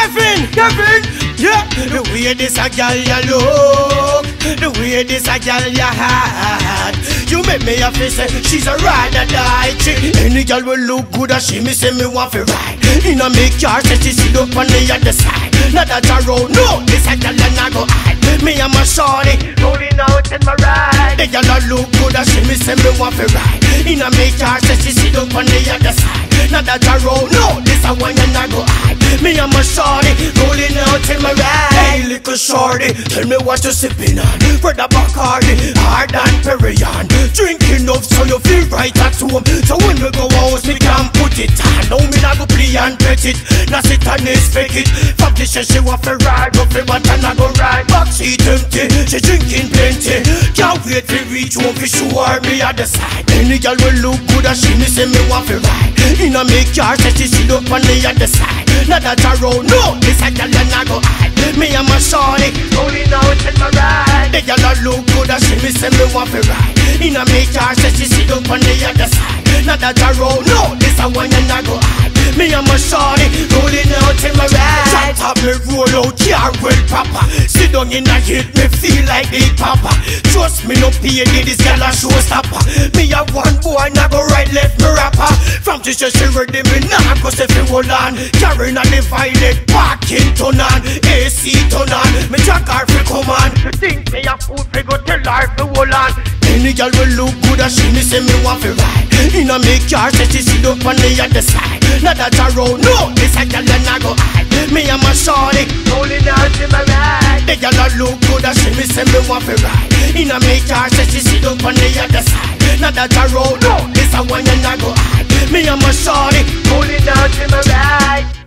Kevin, yeah. The way this a girl you look, the way this a girl you hot, you make me a feel say she's a ride or die chick. Any girl will look good as she me say me want to ride. In a make car say she sit up on the other side. Not that I road, no, this a girl and I go hide. Me and my shorty rolling out in my ride. The girl look good as she me say me want to ride. In a make car say she sit up on the other side. Not that I road, no, this a one and I go hide. Me and my shorty rolling out in my ride. Hey little shorty, tell me what you sipping on. Brother Bacardi, hard and Perrion. Drinking up so you feel right at home. So when we go out, we can put it on. Now me not go play and bet it. Now sit and expect it. Family says she want to ride, but we want and I go ride. Backseat empty, she drinking plenty. Can't wait to reach home for sure me at the side. Any girl will look good as she me say me want to ride. In a make car, say she sit up on the other side. Not that I road, no, this a girl and I go hide. Me and my shorty rolling out in my ride. The girl look good as she me say me want to ride. In a make car, say she sit up on the other side. Not that I road, no, this a one and I go hide. Me and my shorty rolling out in my ride. Shut up, me roll out, car well proper. Sit down in a hit, me feel like Big Papa. Trust me, no pay this girl a showstopper. Me a one boy, and I go right left me rapper. From she say she ready, me nah go say fi hold on. Carrying a divided, parking turn on, AC turn on. Me jack her fi come on. She think me a fool, fi go tell her fi hold on. Any girl will look good as she me say me want fi ride. In a make car, say she sit up on the other side. Not that I road, no, this a girl and I go hide. Me and my shorty rolling out in my ride. The girl look good as she me say me want fi ride. In a make car, say she sit up on the other side. Not that I road, no, this a one and I go hide. Me and my shorty rolling out in my ride.